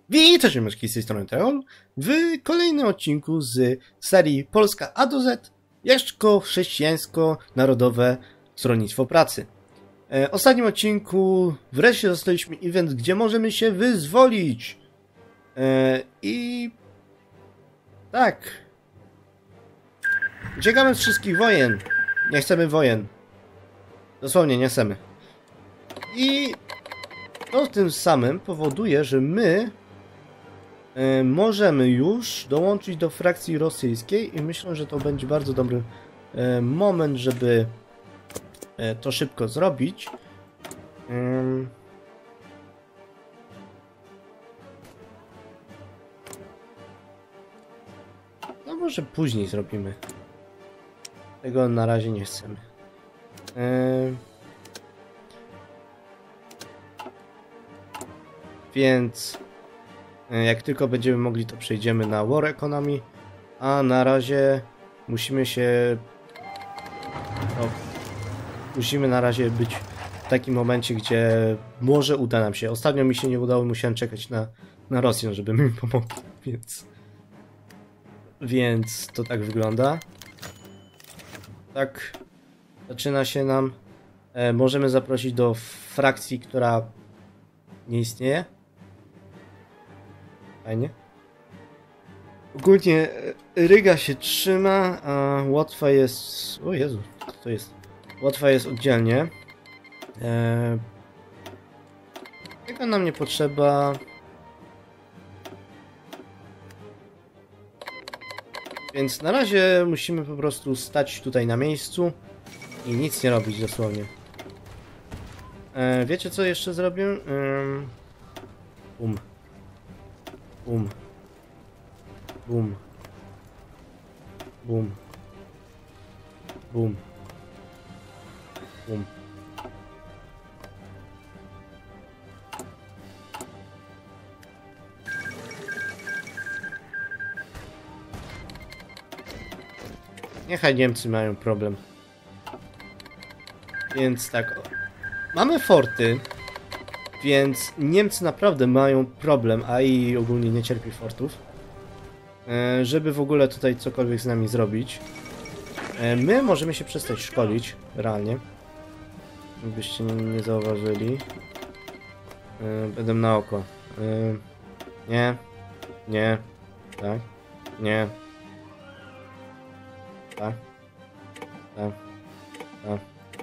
Witajcie myszki z tej strony Teol w kolejnym odcinku z serii Polska A do Z Jeszcze chrześcijańsko-narodowe stronnictwo pracy. W ostatnim odcinku wreszcie dostaliśmy event, gdzie możemy się wyzwolić. I tak. Uciekamy z wszystkich wojen. Nie chcemy wojen. Dosłownie nie chcemy. I to tym samym powoduje, że my możemy już dołączyć do frakcji rosyjskiej i myślę, że to będzie bardzo dobry moment, żeby to szybko zrobić. No może później zrobimy. Tego na razie nie chcemy. Więc jak tylko będziemy mogli, to przejdziemy na War Economy, a na razie musimy się... No, musimy na razie być w takim momencie, gdzie może uda nam się. Ostatnio mi się nie udało, musiałem czekać na Rosjan, żeby mi pomogli, więc to tak wygląda. Tak zaczyna się nam. Możemy zaprosić do frakcji, która nie istnieje. Fajnie. Ogólnie Ryga się trzyma, a Łotwa jest... O Jezu, co to jest? Łotwa jest oddzielnie. Tego nam nie potrzeba. Więc na razie musimy po prostu stać tutaj na miejscu i nic nie robić dosłownie. Wiecie co jeszcze zrobię? Bum. Bum. Bum. Bum. Bum. Bum. Niechaj Niemcy mają problem. Więc tak. Mamy forty. Więc Niemcy naprawdę mają problem, a i ogólnie nie cierpi fortów, żeby w ogóle tutaj cokolwiek z nami zrobić. My możemy się przestać szkolić, realnie. Jakbyście nie zauważyli. Będę na oko. Nie. Nie. Tak. Nie. Tak. Tak. Tak.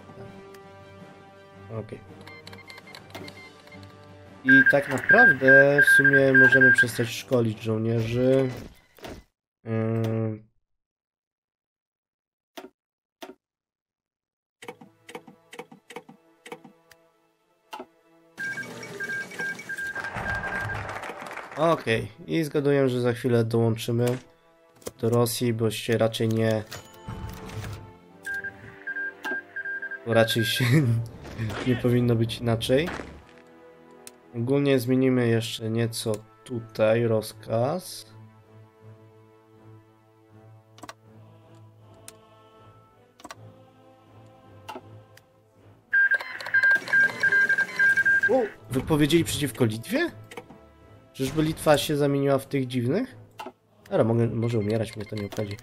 Okej. I tak naprawdę w sumie możemy przestać szkolić żołnierzy. Okej. I zgaduję, że za chwilę dołączymy do Rosji, bo się raczej nie... Bo raczej się nie powinno być inaczej. Ogólnie zmienimy jeszcze nieco tutaj rozkaz. O, wypowiedzieli przeciwko Litwie? Czyżby Litwa się zamieniła w tych dziwnych? Dobra, może umierać, mnie to nie obchodzi.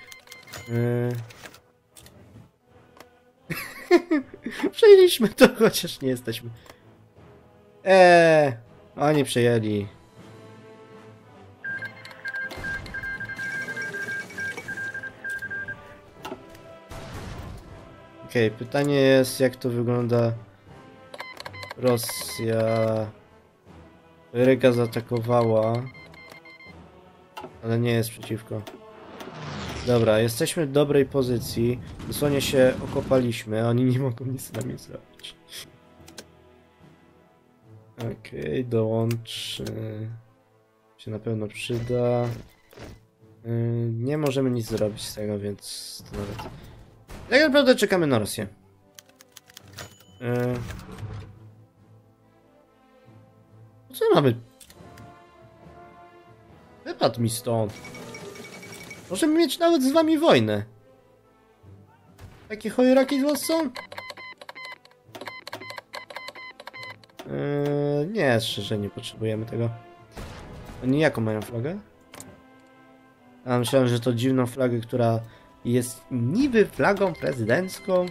Przejęliśmy to, chociaż nie jesteśmy. Oni przejęli. Okej, pytanie jest, jak to wygląda. Rosja... Ryga zaatakowała. Ale nie jest przeciwko. Dobra, jesteśmy w dobrej pozycji. Dosłownie się okopaliśmy, a oni nie mogą nic z nami zrobić. Okej, dołącz. Się na pewno przyda. Nie możemy nic zrobić z tego, więc to nawet... Tak naprawdę czekamy na Rosję. Co mamy? Wypadł mi stąd. Możemy mieć nawet z wami wojnę. Takie chojraki z was są? Nie, szczerze nie potrzebujemy tego. Oni jaką mają flagę? A myślałem, że to dziwną flagę, która jest niby flagą prezydencką.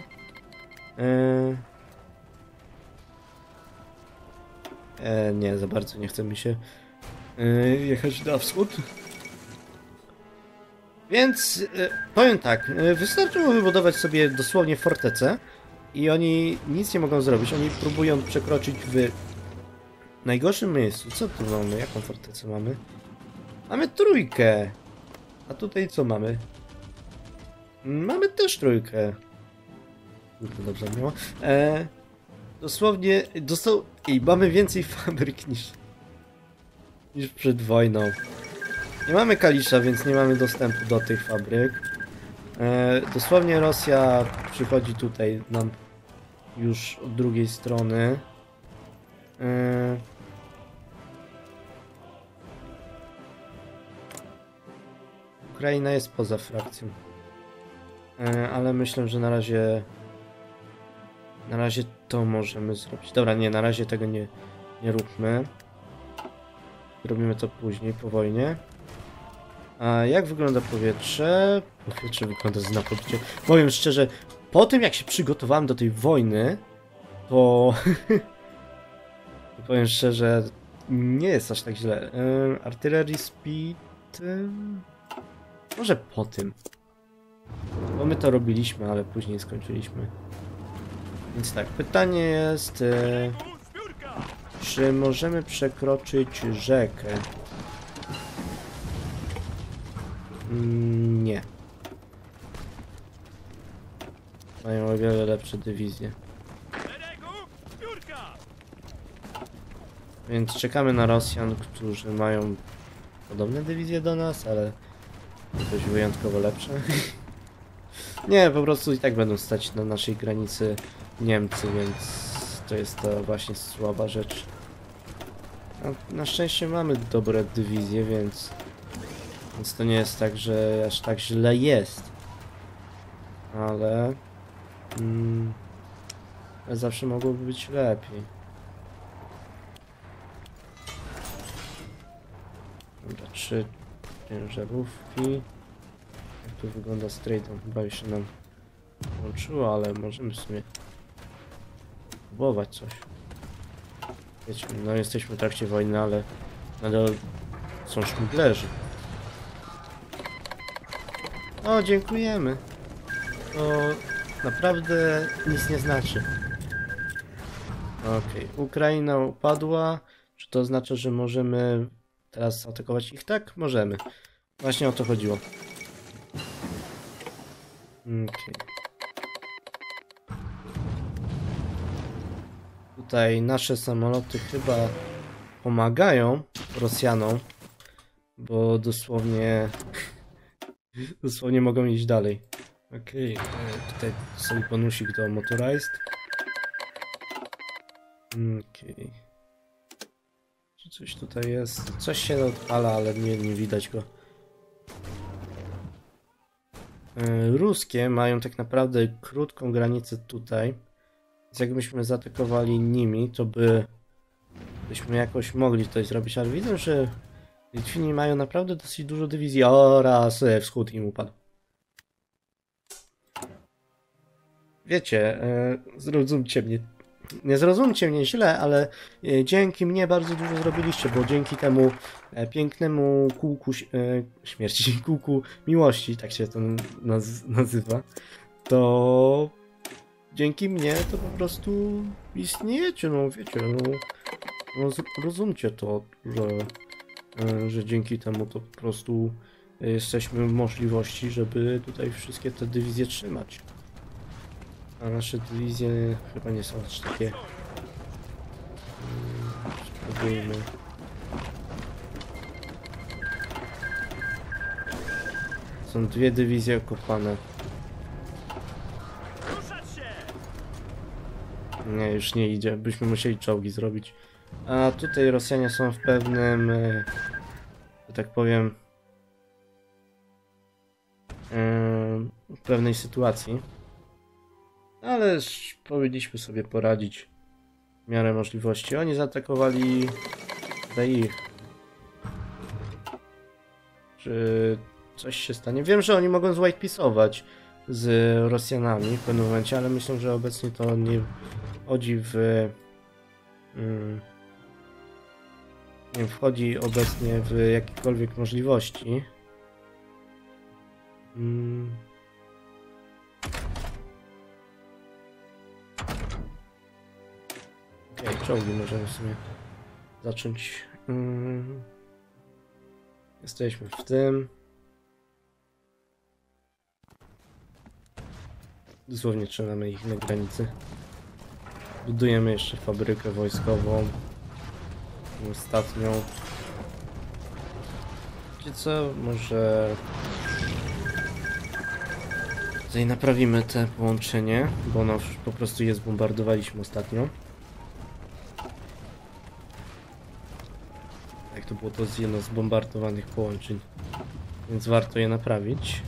Nie, za bardzo nie chce mi się jechać na wschód. Więc powiem tak, wystarczyło wybudować sobie dosłownie fortecę i oni nic nie mogą zrobić. Oni próbują przekroczyć w najgorszym miejscu. Co tu mamy? Jaką fortecę mamy? Mamy trójkę. A tutaj co mamy? Mamy też trójkę. Kurde, dobrze miało. Dosłownie i mamy więcej fabryk niż przed wojną. Nie mamy Kalisza, więc nie mamy dostępu do tych fabryk. Dosłownie Rosja przychodzi tutaj nam już od drugiej strony. Ukraina jest poza frakcją. Ale myślę, że na razie to możemy zrobić. Dobra, nie, na razie tego nie róbmy. Robimy to później, po wojnie. A jak wygląda powietrze? Powietrze wygląda znakomicie. Powiem szczerze, po tym jak się przygotowałem do tej wojny, to powiem szczerze, nie jest aż tak źle. Artillery speed... Może po tym. Bo my to robiliśmy, ale później skończyliśmy. Więc tak, pytanie jest... czy możemy przekroczyć rzekę? Nie. Mają o wiele lepsze dywizje. Więc czekamy na Rosjan, którzy mają podobne dywizje do nas, ale coś wyjątkowo lepsze. Nie, po prostu i tak będą stać na naszej granicy Niemcy, więc to jest to właśnie słaba rzecz. Na szczęście mamy dobre dywizje, więc to nie jest tak, że aż tak źle jest. Ale zawsze mogłoby być lepiej. Dobra, 3 ciężarówki. Jak tu wygląda z trade'em? Chyba już się nam włączyło, ale możemy w sumie próbować coś. Wiecie, no jesteśmy w trakcie wojny, ale nadal są szmuglerzy. O, dziękujemy. To naprawdę nic nie znaczy. Okej, Ukraina upadła. Czy to oznacza, że możemy teraz atakować ich? Tak, możemy. Właśnie o to chodziło. Okej. Tutaj nasze samoloty chyba pomagają Rosjanom, bo dosłownie mogą iść dalej. Okej, tutaj sobie bonusik do Motorized. Okej. Czy coś tutaj jest? Coś się odpala, ale nie widać go. Ruskie mają tak naprawdę krótką granicę tutaj. Więc jakbyśmy zaatakowali nimi, to byśmy jakoś mogli coś zrobić, ale widzę, że Litwini mają naprawdę dosyć dużo dywizji oraz wschód im upadł. Wiecie, zrozumcie mnie. Nie zrozumcie mnie źle, ale dzięki mnie bardzo dużo zrobiliście, bo dzięki temu pięknemu kółku śmierci, kółku miłości, tak się to nazywa, to dzięki mnie to po prostu istniejecie, no wiecie, no rozumcie to, że dzięki temu to po prostu jesteśmy w możliwości, żeby tutaj wszystkie te dywizje trzymać. A nasze dywizje chyba nie są aż takie. Spróbujmy. Są dwie dywizje okopane. Nie, już nie idzie. Byśmy musieli czołgi zrobić. A tutaj Rosjanie są w pewnym, że tak powiem, w pewnej sytuacji. Ale powinniśmy sobie poradzić w miarę możliwości. Oni zaatakowali ich. czy coś się stanie. Wiem, że oni mogą zwhitepisować z Rosjanami w pewnym momencie, ale myślę, że obecnie to nie wchodzi nie wchodzi obecnie w jakiekolwiek możliwości. Okej, czołgi możemy sobie zacząć. Jesteśmy w tym. Dosłownie trzymamy ich na granicy. Budujemy jeszcze fabrykę wojskową. Ostatnią. Wiecie co? Może tutaj naprawimy te połączenie, bo ono po prostu je zbombardowaliśmy ostatnio. Jak to było, to z jedno z bombardowanych połączeń, więc warto je naprawić.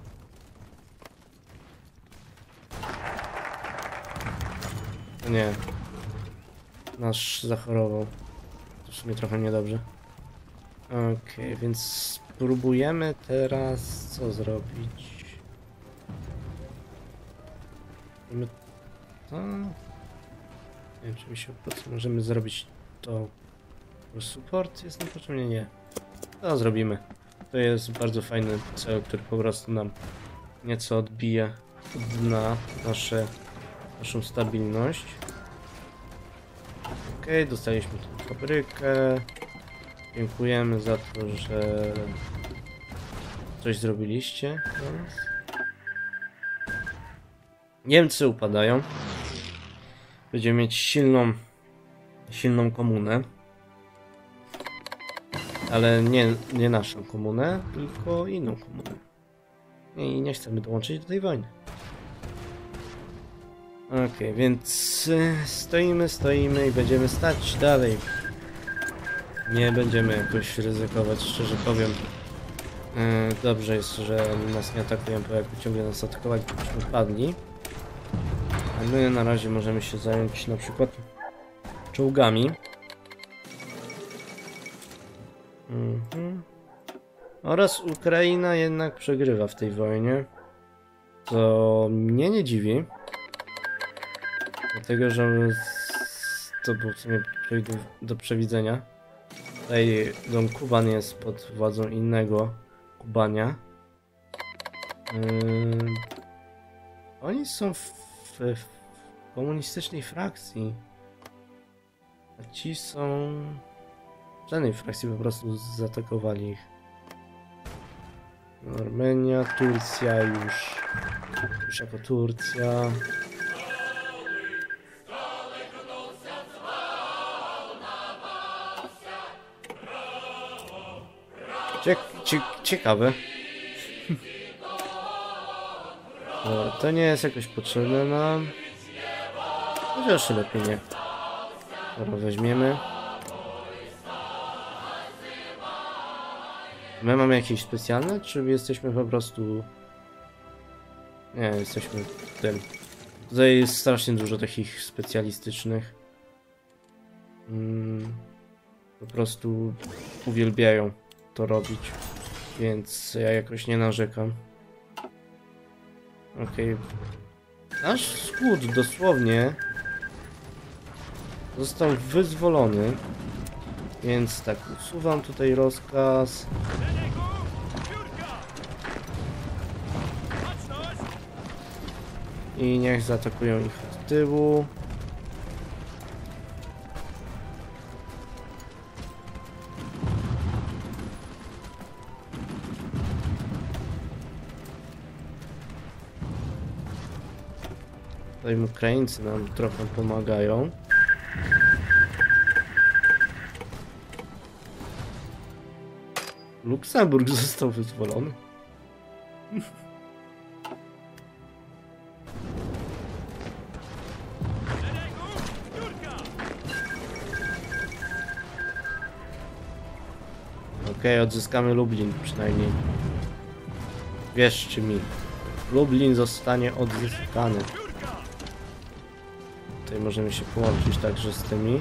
Nie. Nasz zachorował. To w sumie trochę niedobrze. Okej, więc spróbujemy teraz co zrobić? Robimy to. Nie wiem, czy mi się po co możemy zrobić to. Support jest niepotrzebnie, nie. To zrobimy. To jest bardzo fajny cel, który po prostu nam nieco odbije od dna naszą stabilność. Okej, dostaliśmy tą fabrykę. Dziękujemy za to, że coś zrobiliście. Niemcy upadają. Będziemy mieć silną komunę. Ale nie naszą komunę, tylko inną komunę. I nie chcemy dołączyć do tej wojny. Okej, więc stoimy i będziemy stać dalej. Nie będziemy jakoś ryzykować, szczerze powiem. Dobrze jest, że nas nie atakują, bo jakby ciągle nas atakowali, to byśmy padli. A my na razie możemy się zająć na przykład czołgami. Oraz Ukraina jednak przegrywa w tej wojnie. To mnie nie dziwi. Dlatego, że to było w sumie do przewidzenia. Tutaj dom Kuban jest pod władzą innego Kubania. Oni są w komunistycznej frakcji. A ci są w żadnej frakcji, po prostu zaatakowali ich. Armenia, Turcja już jako Turcja. Ciekawe. Dobra, to nie jest jakoś potrzebne nam. Chociaż lepiej nie. Dobra, weźmiemy. My mamy jakieś specjalne, czy jesteśmy po prostu... Nie, jesteśmy w tym. Tutaj jest strasznie dużo takich specjalistycznych. Po prostu uwielbiają to robić, więc ja jakoś nie narzekam. Okej. Nasz wschód dosłownie został wyzwolony, więc tak, usuwam tutaj rozkaz. I niech zaatakują ich od tyłu. Tutaj Ukraińcy nam trochę pomagają. Luksemburg został wyzwolony. Okej, odzyskamy Lublin przynajmniej. Wierzcie mi. Lublin zostanie odzyskany. Tutaj możemy się połączyć także z tymi.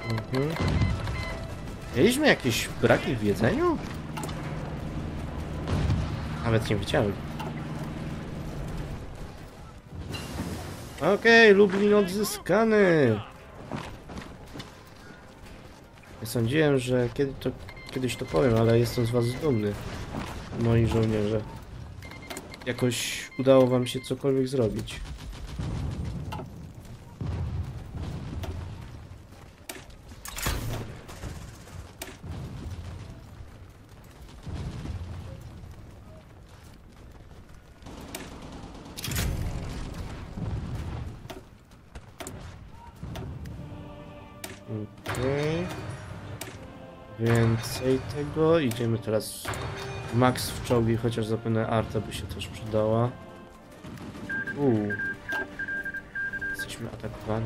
Mieliśmy jakieś braki w jedzeniu? Nawet nie widziałem. Okej, Lublin odzyskany. Nie sądziłem, że kiedyś to powiem, ale jestem z was dumny, moi żołnierze. Jakoś udało wam się cokolwiek zrobić. Okej. Więcej tego. Idziemy teraz max w czołgi, chociaż zapewne arta by się też przydała. Jesteśmy atakowani.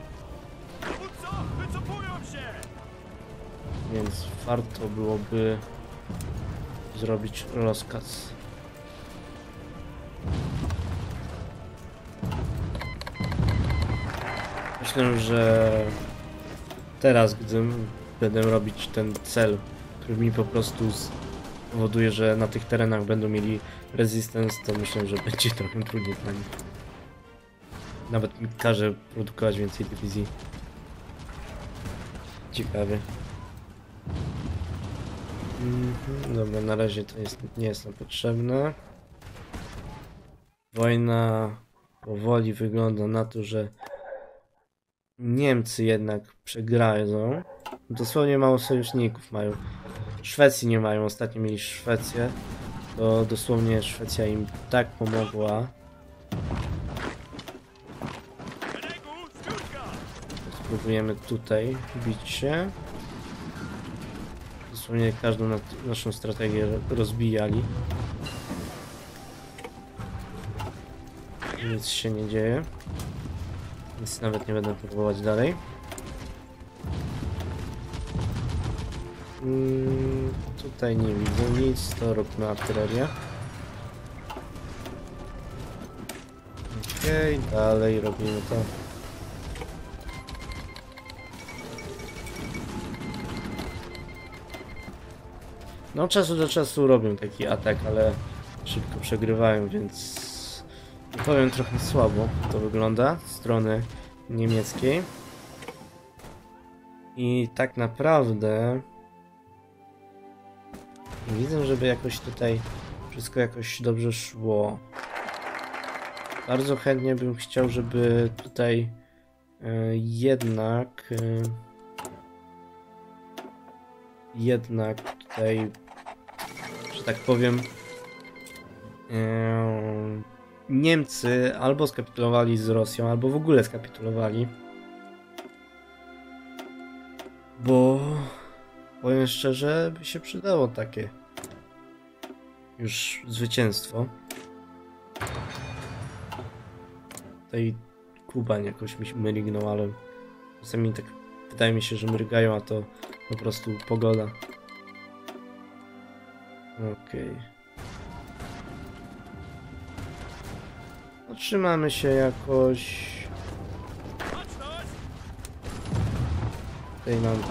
Więc warto byłoby zrobić rozkaz. Myślę, że teraz, gdy będę robić ten cel, który mi po prostu powoduje, że na tych terenach będą mieli resistance, to myślę, że będzie trochę trudniej dla nich. Nawet mi każe produkować więcej dywizji. Ciekawie. Dobra, na razie to nie jest nam potrzebne. Wojna powoli wygląda na to, że Niemcy jednak przegrają. Dosłownie mało sojuszników mają. Szwecji nie mają, ostatnio mieli Szwecję. To dosłownie Szwecja im tak pomogła. Spróbujemy tutaj bić się. Dosłownie każdą naszą strategię rozbijali. Nic się nie dzieje. Więc nawet nie będę próbować dalej. Tutaj nie widzę nic, to róbmy artylerię. Okej, dalej robimy to. No, od czasu do czasu robią taki atak, ale szybko przegrywają, więc powiem, trochę słabo to wygląda z strony niemieckiej. I tak naprawdę nie widzę, żeby jakoś tutaj wszystko jakoś dobrze szło. Bardzo chętnie bym chciał, żeby tutaj jednak tutaj, że tak powiem, Niemcy albo skapitulowali z Rosją, albo w ogóle skapitulowali. Bo powiem szczerze, by się przydało takie już zwycięstwo. Tutaj Kubań jakoś mi mrygnął, ale czasami tak wydaje mi się, że mrygają, a to po prostu pogoda. Okej. Trzymamy się jakoś. Tutaj nam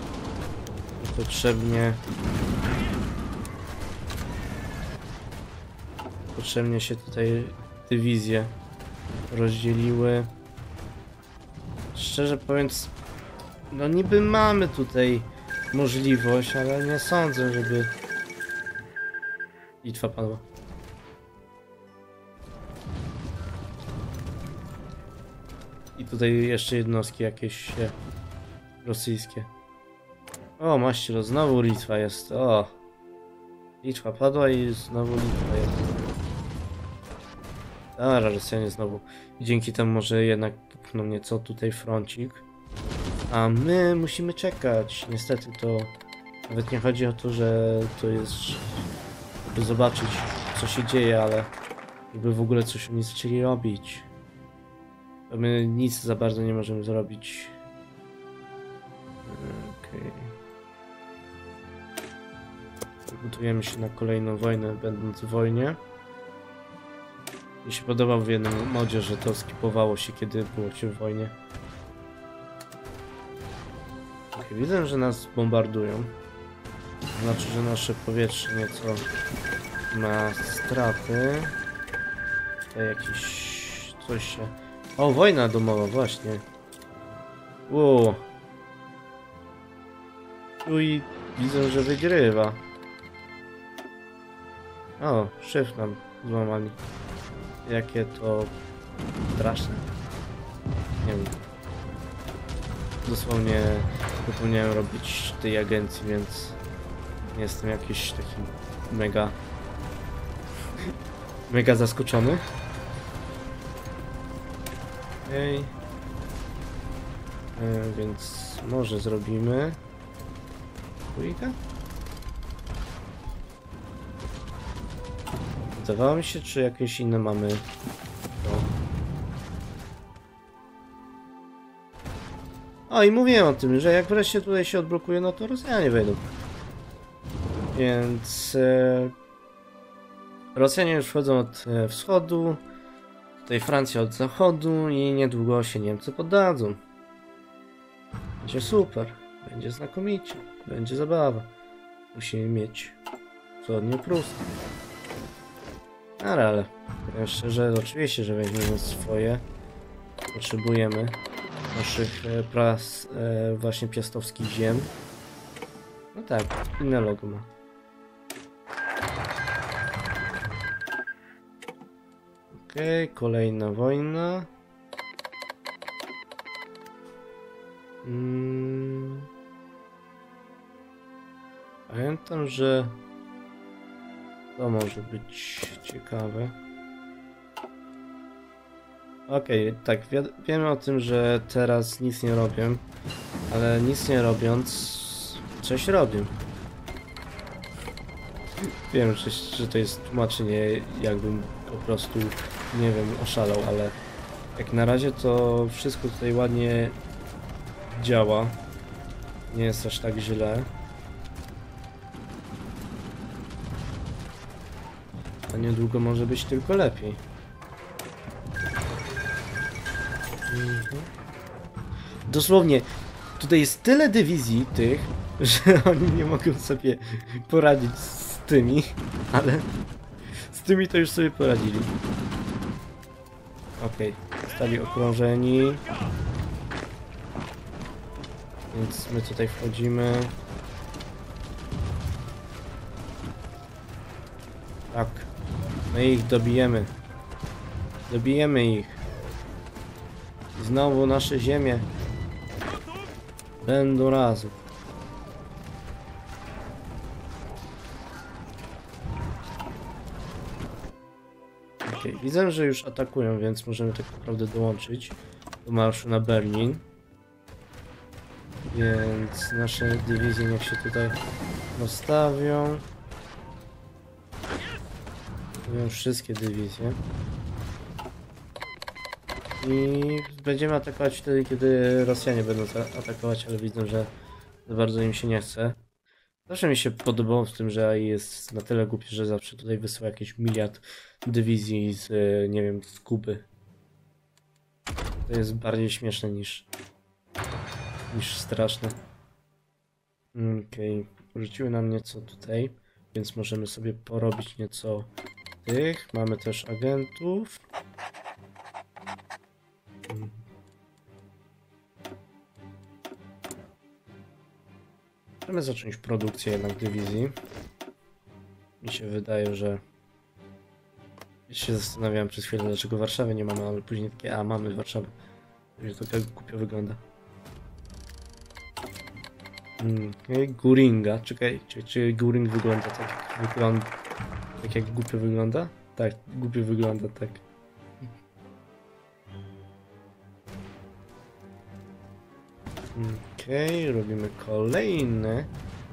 potrzebnie się tutaj dywizje rozdzieliły. Szczerze mówiąc, no niby mamy tutaj możliwość, ale nie sądzę, żeby Litwa padła. I tutaj jeszcze jednostki jakieś rosyjskie. O, maścilo, znowu Litwa jest. O! Litwa padła i znowu Litwa jest. Dobra, Rosjanie znowu. I dzięki temu może jednak popchną nieco tutaj froncik. A my musimy czekać. Niestety to nawet nie chodzi o to, że to jest, żeby zobaczyć, co się dzieje, ale żeby w ogóle coś oni zaczęli robić. To my nic za bardzo nie możemy zrobić. Okej. Przygotujemy się na kolejną wojnę, będąc w wojnie. Mi się podobał w jednym modzie, że to skipowało się, kiedy było się w wojnie. Okay, widzę, że nas bombardują. Znaczy, że nasze powietrze nieco ma straty. Tutaj jakiś... coś się... O, wojna domowa, właśnie. Wow. Tu i widzę, że wygrywa. O, szyf nam złamali. Jakie to straszne. Nie wiem. Dosłownie zapomniałem robić tej agencji, więc nie jestem jakiś taki mega mega zaskoczony. Okej. Więc może zrobimy dwójkę? Wydawało mi się, czy jakieś inne mamy to. O, i mówiłem o tym, że jak wreszcie tutaj się odblokuje, no to Rosjanie wejdą. Więc Rosjanie już wchodzą od wschodu, tutaj Francja od zachodu i niedługo się Niemcy poddadzą. Będzie super, będzie znakomicie, będzie zabawa. Musimy mieć wschodnią Pruskę. Ale szczerze, oczywiście, że weźmiemy swoje. Potrzebujemy naszych właśnie piastowskich ziem. No tak, inne logo ma. Okej, kolejna wojna. Pamiętam, że to może być ciekawe. Okej, tak, wiemy o tym, że teraz nic nie robię, ale nic nie robiąc, coś robię. Wiem, że to jest tłumaczenie, jakbym po prostu, nie wiem, oszalał, ale jak na razie to wszystko tutaj ładnie działa. Nie jest aż tak źle. A niedługo może być tylko lepiej. Dosłownie, tutaj jest tyle dywizji tych, że oni nie mogą sobie poradzić z tymi, ale z tymi to już sobie poradzili. Okej, zostali okrążeni. Więc my tutaj wchodzimy. Tak, my ich dobijemy. Dobijemy ich. Znowu nasze ziemie będą razem. Okej, widzę, że już atakują, więc możemy tak naprawdę dołączyć do marszu na Berlin. Więc nasze dywizje niech się tutaj postawią. Mówią wszystkie dywizje. I będziemy atakować wtedy, kiedy Rosjanie będą atakować, ale widzę, że za bardzo im się nie chce. Zawsze mi się podobało w tym, że AI jest na tyle głupi, że zawsze tutaj wysyła jakiś miliard dywizji z, nie wiem, z Kuby. To jest bardziej śmieszne niż straszne. Okej, rzuciły nam nieco tutaj, więc możemy sobie porobić nieco tych. Mamy też agentów. Możemy zacząć produkcję jednak dywizji. Mi się wydaje, że... Ja się zastanawiałem przez chwilę, dlaczego Warszawy nie mamy, ale później takie, a mamy Warszawę. To tak głupio wygląda. Guringa, czekaj, czy Guring wygląda tak jak głupio wygląda? Tak, głupio wygląda, tak. Okej, robimy kolejne.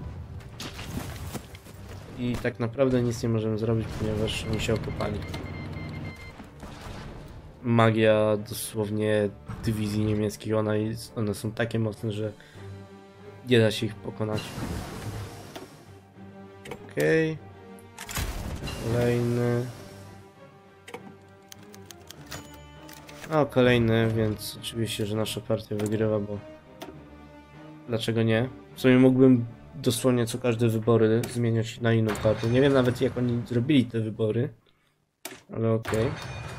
I tak naprawdę nic nie możemy zrobić, ponieważ oni się okopali. Magia dosłownie dywizji niemieckich, one są takie mocne, że nie da się ich pokonać. Okej. Kolejny. O, kolejny, więc oczywiście, że nasza partia wygrywa, bo dlaczego nie? W sumie mógłbym dosłownie co każde wybory zmieniać na inną kartę. Nie wiem nawet jak oni zrobili te wybory, ale okej.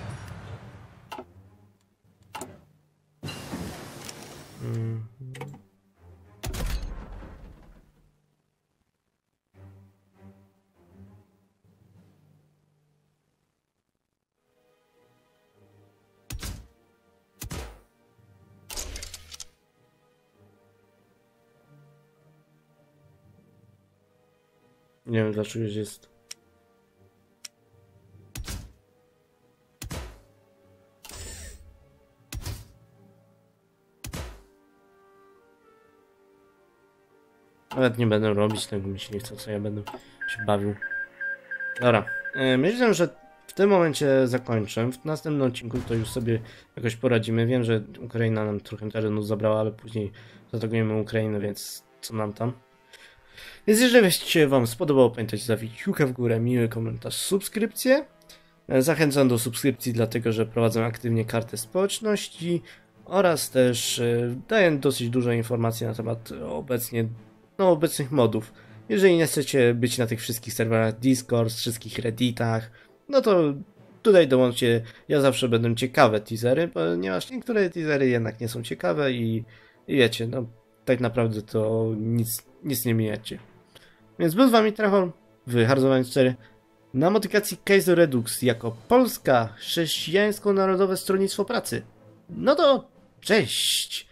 Nie wiem dlaczego jest. Nawet nie będę robić tego, mi się nie chce, co ja będę się bawił. Dobra, myślę, że w tym momencie zakończę. W następnym odcinku to już sobie jakoś poradzimy. Wiem, że Ukraina nam trochę terenu zabrała, ale później zaatakujemy Ukrainę, więc co nam tam. Więc jeżeli się wam spodobało, pamiętajcie zostawić kciuka w górę, miły komentarz, subskrypcję. Zachęcam do subskrypcji, dlatego że prowadzę aktywnie kartę społeczności oraz też daję dosyć dużo informacji na temat obecnych modów. Jeżeli nie chcecie być na tych wszystkich serwerach Discord, wszystkich Redditach, no to tutaj dołączcie. Ja zawsze będą ciekawe teasery, ponieważ niektóre teasery jednak nie są ciekawe i wiecie, no tak naprawdę to nic nie mijecie. Więc był z wami Trachor w Hearthstone 4 na modyfikacji Kaizo Redux jako Polska Chrześcijańsko-Narodowe Stronnictwo Pracy. No to cześć!